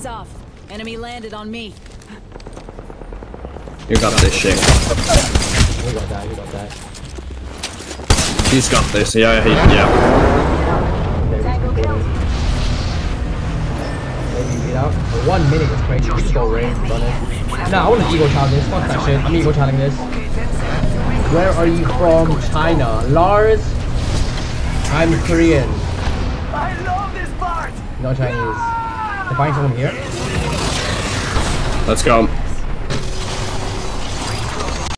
Eyes off. Enemy landed on me. You got this shit. You got that, you got that. He's got this, yeah. Maybe beat out. 1 minute is crazy. You just go range, run it. Nah, I want to ego challenge this. Fuck that shit. I'm ego challenging this. Where are you from? China. Lars? I'm Korean. I love this part! No Chinese. To find someone here? Let's go.